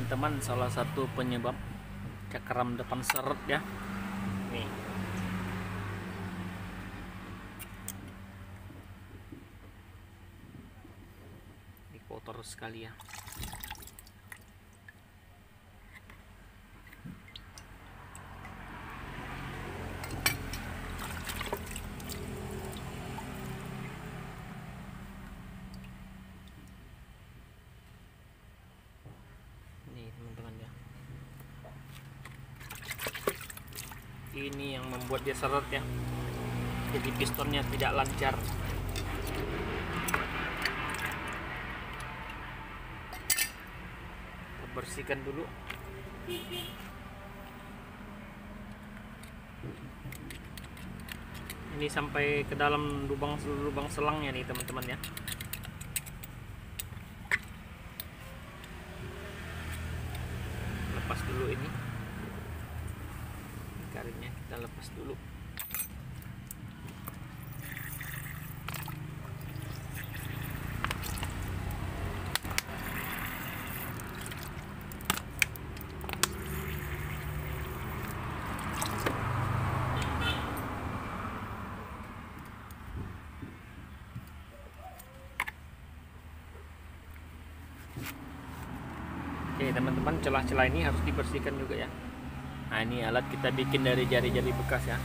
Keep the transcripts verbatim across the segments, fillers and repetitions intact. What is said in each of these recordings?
teman-teman salah satu penyebab cakram depan seret ya. Nih. Ini kotor sekali ya. Ini yang membuat dia seret ya, jadi pistonnya tidak lancar. Kita bersihkan dulu. Ini sampai ke dalam lubang lubang selangnya nih teman-teman ya. Lepas dulu ini karetnya, kita lepas dulu. Oke teman-teman, celah-celah ini harus dibersihkan juga ya. Nah ini alat kita bikin dari jari-jari bekas ya.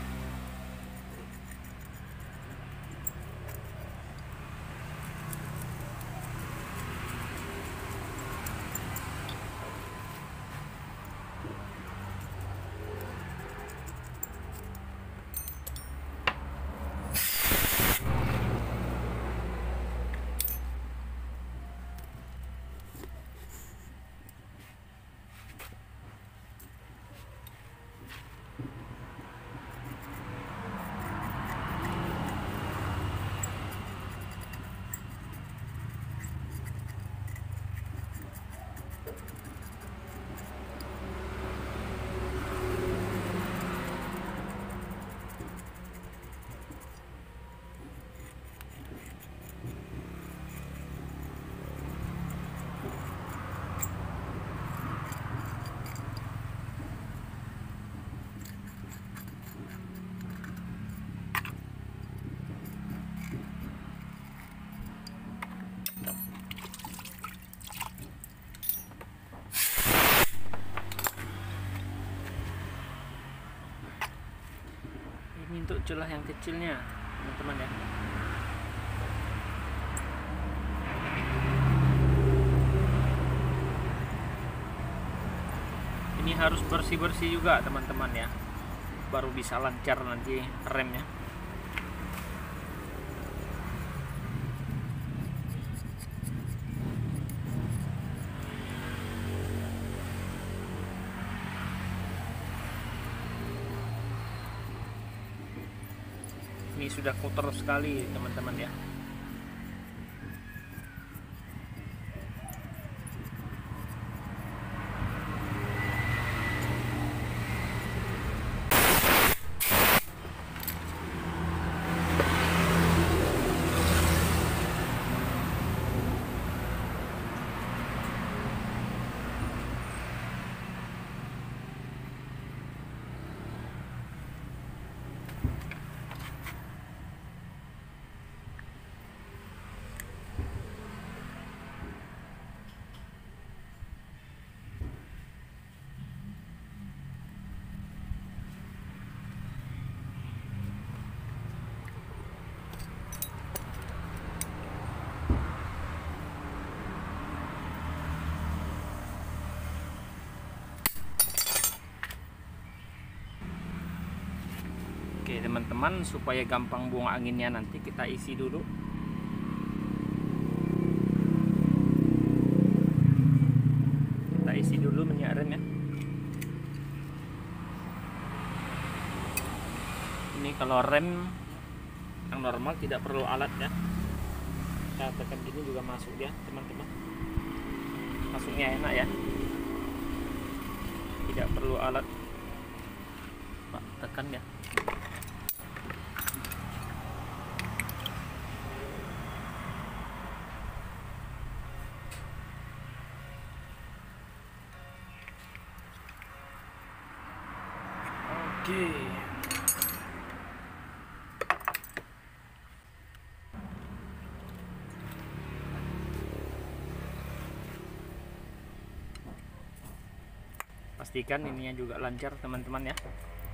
Ini untuk celah yang kecilnya teman-teman ya. Ini harus bersih-bersih juga teman-teman ya, baru bisa lancar nanti remnya. Ini sudah kotor sekali teman-teman ya. Oke teman-teman, supaya gampang buang anginnya nanti kita isi dulu. Kita isi dulu minyak rem ya. Ini kalau rem yang normal tidak perlu alat ya. Kita tekan gini juga masuk ya teman-teman. Masuknya enak ya. Tidak perlu alat. Pak, tekan ya. Oke. Pastikan ininya juga lancar teman-teman ya.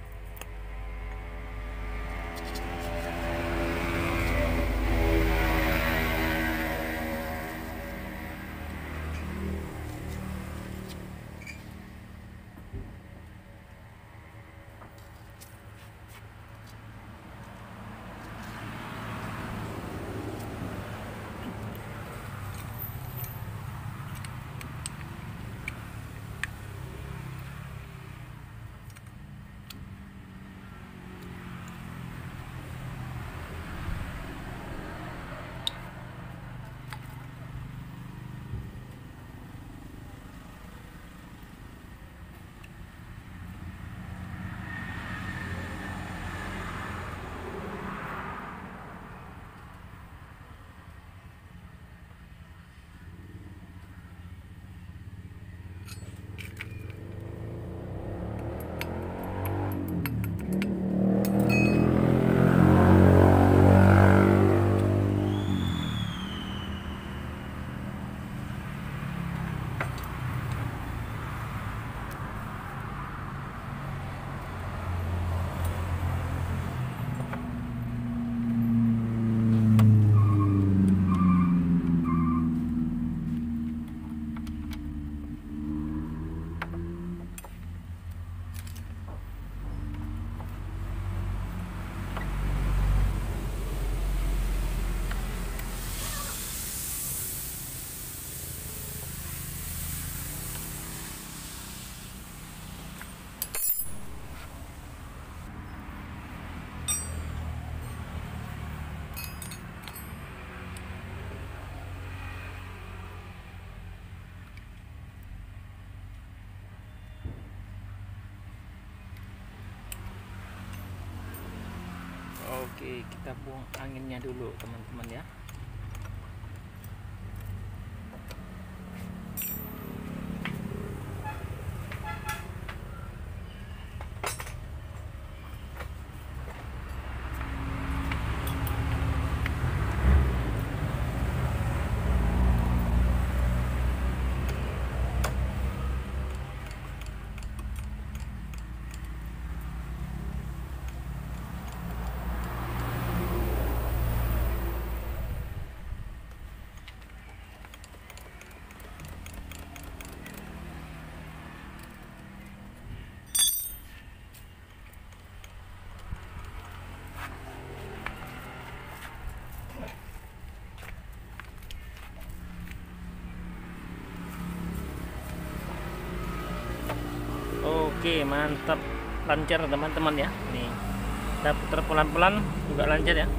Oke, kita buang anginnya dulu teman-teman ya. Oke, mantap, lancar teman-teman ya. Nih, kita putar pelan-pelan juga lancar ya.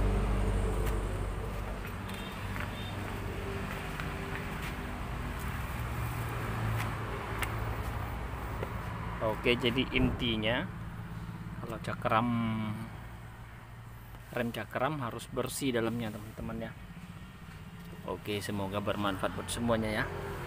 Oke, jadi intinya kalau cakram rem cakram harus bersih dalamnya teman-teman ya. Oke, semoga bermanfaat buat semuanya ya.